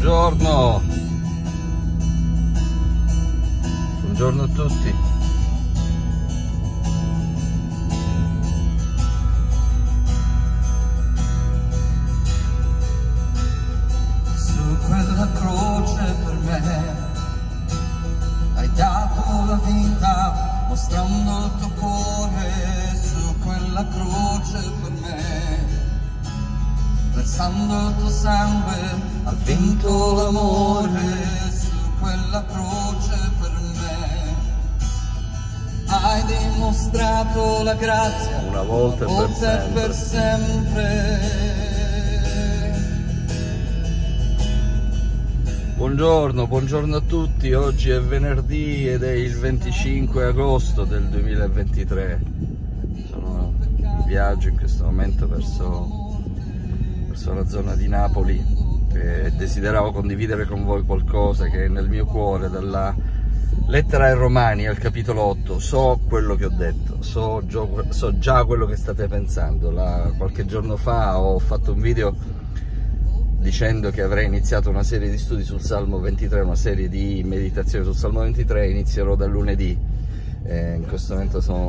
Buongiorno! Buongiorno a tutti! Su quella croce per me hai dato la vita, mostrando il tuo cuore. Su quella croce per me, versando il tuo sangue, ha vinto l'amore. Su quella croce per me hai dimostrato la grazia, Una volta e per sempre. Buongiorno a tutti, oggi è venerdì ed è il 25 agosto del 2023. Sono in viaggio in questo momento verso la zona di Napoli e desideravo condividere con voi qualcosa che è nel mio cuore, dalla lettera ai Romani al capitolo 8. So quello che ho detto, so già quello che state pensando. Qualche giorno fa ho fatto un video dicendo che avrei iniziato una serie di studi sul Salmo 23, una serie di meditazioni sul Salmo 23, inizierò da lunedì. In questo momento siamo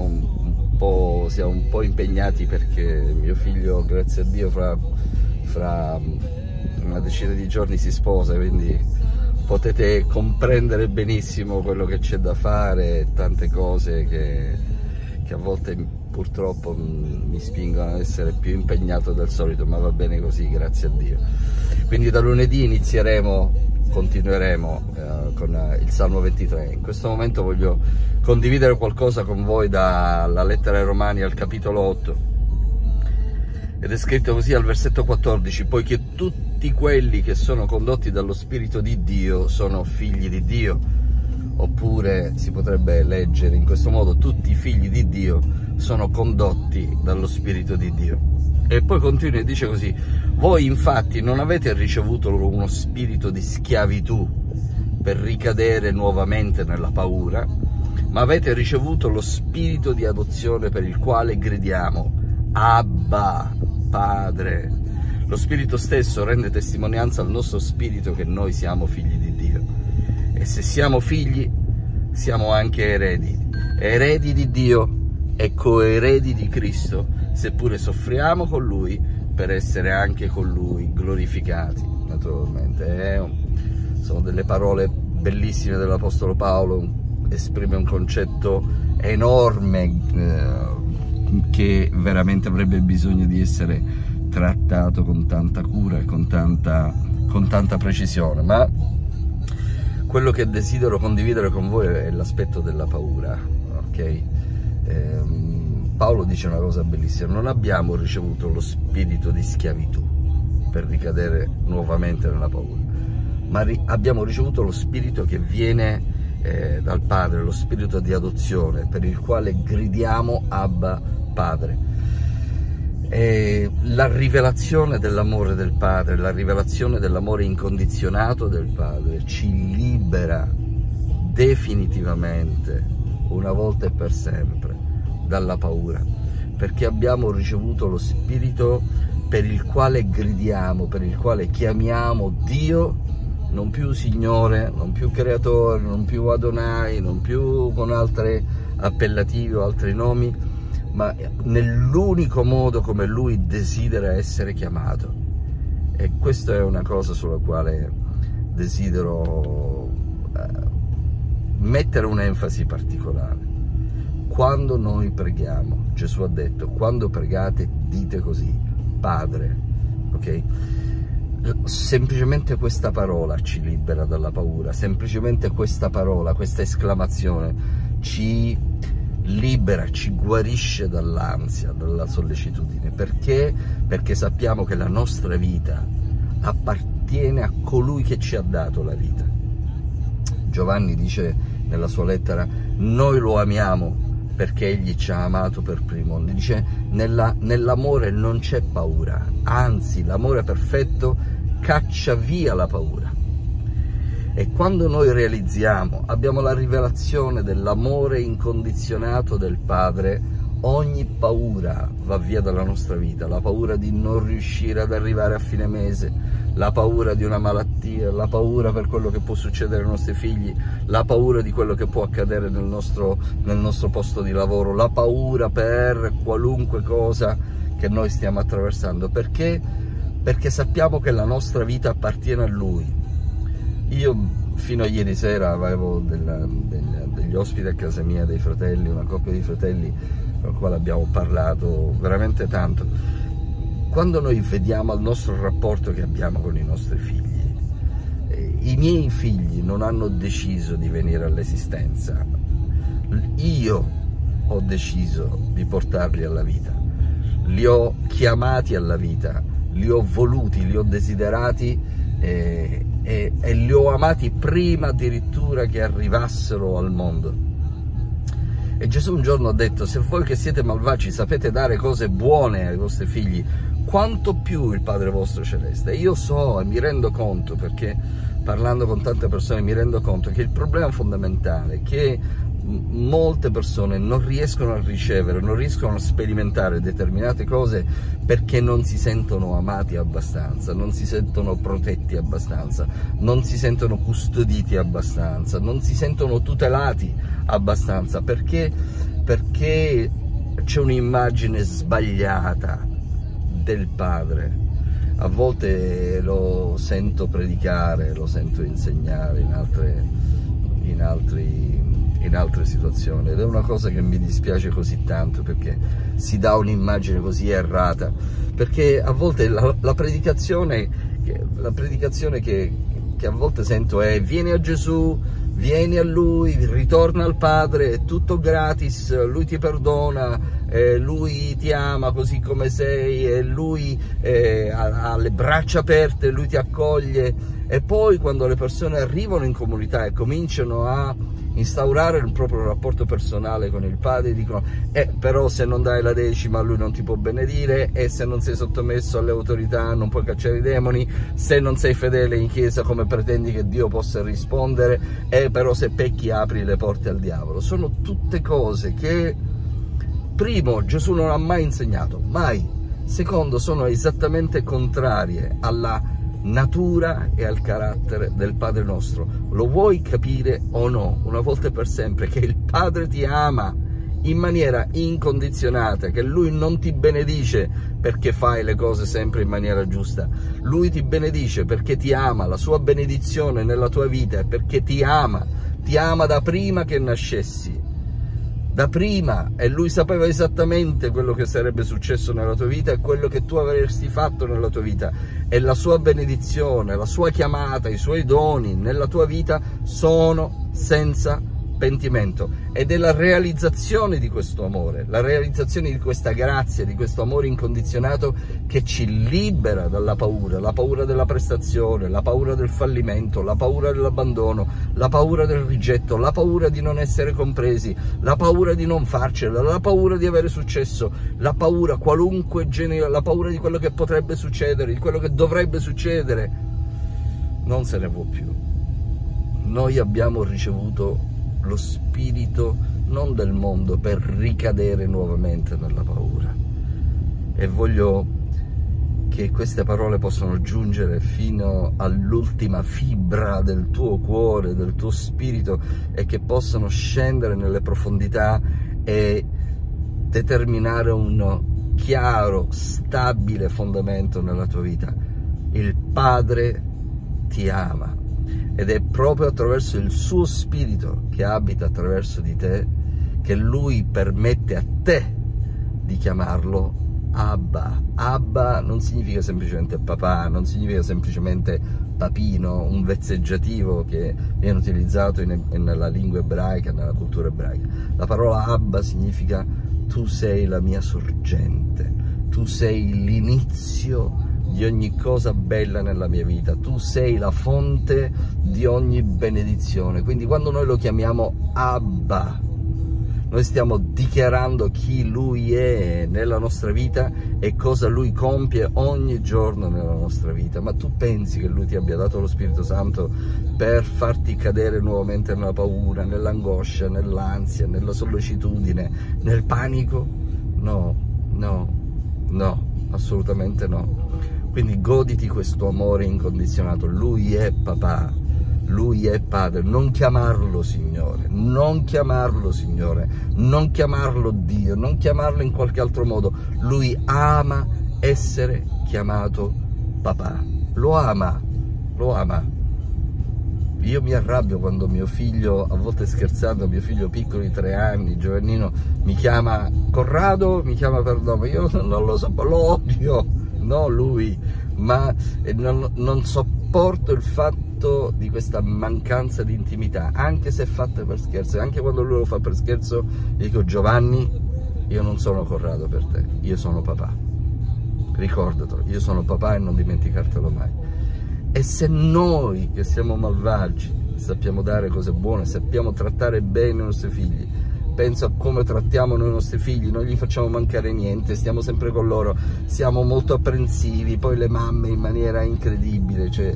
un po' impegnati perché mio figlio, grazie a Dio, fra una decina di giorni si sposa, quindi potete comprendere benissimo quello che c'è da fare, tante cose che a volte purtroppo mi spingono ad essere più impegnato del solito, ma va bene così, grazie a Dio. Quindi da lunedì continueremo con il Salmo 23. In questo momento voglio condividere qualcosa con voi dalla lettera ai Romani al capitolo 8. Ed è scritto così al versetto 14: poiché tutti quelli che sono condotti dallo Spirito di Dio sono figli di Dio. Oppure si potrebbe leggere in questo modo: tutti i figli di Dio sono condotti dallo Spirito di Dio. E poi continua e dice così: voi infatti non avete ricevuto uno spirito di schiavitù per ricadere nuovamente nella paura, ma avete ricevuto lo spirito di adozione per il quale gridiamo Abba, Padre. Lo Spirito stesso rende testimonianza al nostro spirito che noi siamo figli di Dio. E se siamo figli, siamo anche eredi di Dio e coeredi di Cristo, seppure soffriamo con Lui, per essere anche con Lui glorificati. Naturalmente sono delle parole bellissime dell'Apostolo Paolo, esprime un concetto enorme che veramente avrebbe bisogno di essere trattato con tanta cura e con tanta precisione. Ma quello che desidero condividere con voi è l'aspetto della paura, ok? Paolo dice una cosa bellissima: non abbiamo ricevuto lo spirito di schiavitù per ricadere nuovamente nella paura, ma abbiamo ricevuto lo spirito che viene dal Padre, lo spirito di adozione, per il quale gridiamo Abba, Padre. E la rivelazione dell'amore del Padre, la rivelazione dell'amore incondizionato del Padre ci libera definitivamente, una volta e per sempre, dalla paura, perché abbiamo ricevuto lo spirito per il quale gridiamo, per il quale chiamiamo Dio, non più Signore, non più Creatore, non più Adonai, non più con altre appellativi o altri nomi, ma nell'unico modo come Lui desidera essere chiamato. E questa è una cosa sulla quale desidero mettere un'enfasi particolare. Quando noi preghiamo, Gesù ha detto: quando pregate dite così, Padre, ok? Semplicemente questa parola ci libera dalla paura, semplicemente questa parola, questa esclamazione ci libera, ci guarisce dall'ansia, dalla sollecitudine. Perché? Perché sappiamo che la nostra vita appartiene a colui che ci ha dato la vita. Giovanni dice nella sua lettera: noi lo amiamo perché egli ci ha amato per primo. Dice: nell'amore non c'è paura, anzi l'amore perfetto caccia via la paura. E quando noi realizziamo, abbiamo la rivelazione dell'amore incondizionato del Padre, ogni paura va via dalla nostra vita, la paura di non riuscire ad arrivare a fine mese, la paura di una malattia, la paura per quello che può succedere ai nostri figli, la paura di quello che può accadere nel nostro posto di lavoro, la paura per qualunque cosa che noi stiamo attraversando. Perché? Perché sappiamo che la nostra vita appartiene a Lui. Io fino a ieri sera avevo degli ospiti a casa mia, dei fratelli, una coppia di fratelli con la quale abbiamo parlato veramente tanto. Quando noi vediamo il nostro rapporto che abbiamo con i nostri figli, i miei figli non hanno deciso di venire all'esistenza, io ho deciso di portarli alla vita, li ho chiamati alla vita, li ho voluti, li ho desiderati e li ho amati prima addirittura che arrivassero al mondo. E Gesù un giorno ha detto: se voi che siete malvagi sapete dare cose buone ai vostri figli, quanto più il Padre vostro celeste. Io so e mi rendo conto, perché parlando con tante persone mi rendo conto che il problema fondamentale è che molte persone non riescono a ricevere, non riescono a sperimentare determinate cose perché non si sentono amati abbastanza, non si sentono protetti abbastanza, non si sentono custoditi abbastanza, non si sentono tutelati abbastanza, perché c'è un'immagine sbagliata del Padre. A volte lo sento predicare, lo sento insegnare in altre situazioni, ed è una cosa che mi dispiace così tanto, perché si dà un'immagine così errata, perché a volte la predicazione che a volte sento è: vieni a Gesù, vieni a Lui, ritorna al Padre, è tutto gratis, Lui ti perdona, Lui ti ama così come sei, e Lui ha le braccia aperte, Lui ti accoglie. E poi quando le persone arrivano in comunità e cominciano a instaurare il proprio rapporto personale con il Padre, dicono: però se non dai la decima Lui non ti può benedire, e se non sei sottomesso alle autorità non puoi cacciare i demoni, se non sei fedele in chiesa come pretendi che Dio possa rispondere, però se pecchi apri le porte al diavolo. Sono tutte cose che, primo, Gesù non ha mai insegnato, mai. Secondo, sono esattamente contrarie alla natura e al carattere del Padre nostro. Lo vuoi capire o no, una volta e per sempre, che il Padre ti ama in maniera incondizionata, che Lui non ti benedice perché fai le cose sempre in maniera giusta, Lui ti benedice perché ti ama, la sua benedizione nella tua vita è perché ti ama da prima che nascessi, da prima, e Lui sapeva esattamente quello che sarebbe successo nella tua vita e quello che tu avresti fatto nella tua vita, e la sua benedizione, la sua chiamata, i suoi doni nella tua vita sono senza pentimento, ed è la realizzazione di questo amore, la realizzazione di questa grazia, di questo amore incondizionato che ci libera dalla paura, la paura della prestazione, la paura del fallimento, la paura dell'abbandono, la paura del rigetto, la paura di non essere compresi, la paura di non farcela, la paura di avere successo, la paura qualunque genere, la paura di quello che potrebbe succedere, di quello che dovrebbe succedere. Non se ne può più. Noi abbiamo ricevuto lo spirito non del mondo per ricadere nuovamente nella paura, e voglio che queste parole possano giungere fino all'ultima fibra del tuo cuore, del tuo spirito, e che possano scendere nelle profondità e determinare un chiaro, stabile fondamento nella tua vita. Il Padre ti ama, ed è proprio attraverso il suo spirito che abita attraverso di te che Lui permette a te di chiamarlo Abba. Abba non significa semplicemente papà, non significa semplicemente papino, un vezzeggiativo che viene utilizzato nella lingua ebraica, nella cultura ebraica. La parola Abba significa: tu sei la mia sorgente, tu sei l'inizio di ogni cosa bella nella mia vita, tu sei la fonte di ogni benedizione. Quindi quando noi lo chiamiamo Abba, noi stiamo dichiarando chi Lui è nella nostra vita e cosa Lui compie ogni giorno nella nostra vita. Ma tu pensi che Lui ti abbia dato lo Spirito Santo per farti cadere nuovamente nella paura, nell'angoscia, nell'ansia, nella sollecitudine, nel panico? assolutamente no. Quindi goditi questo amore incondizionato. Lui è papà, lui è padre. Non chiamarlo Signore, non chiamarlo Signore, non chiamarlo Dio, non chiamarlo in qualche altro modo. Lui ama essere chiamato papà, lo ama. Io mi arrabbio quando mio figlio, a volte scherzando, mio figlio piccolo di 3 anni, Giovannino, mi chiama Corrado, mi chiama per nome. Io non lo so, lo odio, no lui, ma non sopporto il fatto di questa mancanza di intimità, anche se è fatta per scherzo. Anche quando lui lo fa per scherzo, dico: Giovanni, io non sono Corrado per te, io sono papà, ricordatelo, io sono papà e non dimenticartelo mai. E se noi che siamo malvagi sappiamo dare cose buone, sappiamo trattare bene i nostri figli, penso a come trattiamo noi i nostri figli, non gli facciamo mancare niente, stiamo sempre con loro, siamo molto apprensivi, poi le mamme in maniera incredibile, cioè,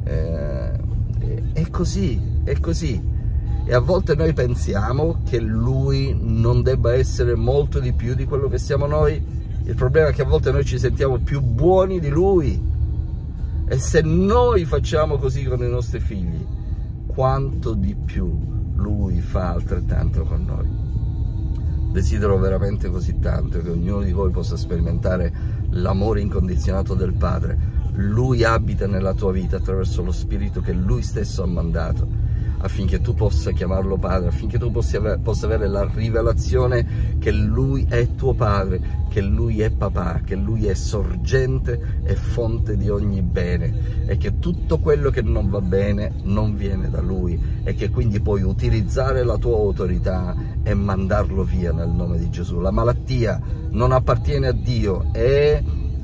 è così. E a volte noi pensiamo che lui non debba essere molto di più di quello che siamo noi. Il problema è che a volte noi ci sentiamo più buoni di lui. E se noi facciamo così con i nostri figli, quanto di più lui fa altrettanto con noi. Desidero veramente così tanto che ognuno di voi possa sperimentare l'amore incondizionato del Padre. Lui abita nella tua vita attraverso lo Spirito che Lui stesso ha mandato, affinché tu possa chiamarlo Padre, affinché tu possa avere la rivelazione che Lui è tuo Padre, che Lui è papà, che Lui è sorgente e fonte di ogni bene, e che tutto quello che non va bene non viene da Lui, e che quindi puoi utilizzare la tua autorità e mandarlo via nel nome di Gesù. La malattia non appartiene a Dio, è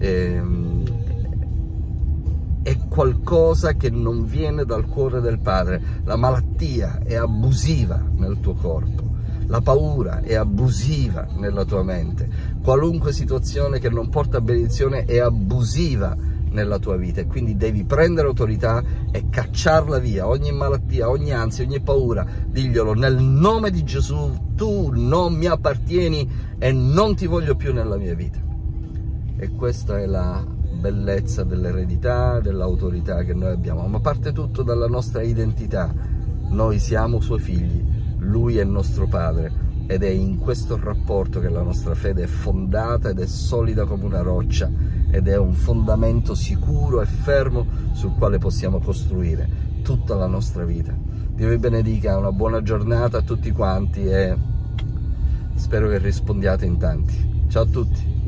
qualcosa che non viene dal cuore del Padre. La malattia è abusiva nel tuo corpo, la paura è abusiva nella tua mente, qualunque situazione che non porta benedizione è abusiva nella tua vita, e quindi devi prendere autorità e cacciarla via, ogni malattia, ogni ansia, ogni paura. Diglielo: nel nome di Gesù, tu non mi appartieni e non ti voglio più nella mia vita. E questa è la bellezza dell'eredità, dell'autorità che noi abbiamo, ma parte tutto dalla nostra identità. Noi siamo suoi figli, lui è il nostro padre, ed è in questo rapporto che la nostra fede è fondata ed è solida come una roccia, ed è un fondamento sicuro e fermo sul quale possiamo costruire tutta la nostra vita. Dio vi benedica, una buona giornata a tutti quanti e spero che rispondiate in tanti. Ciao a tutti.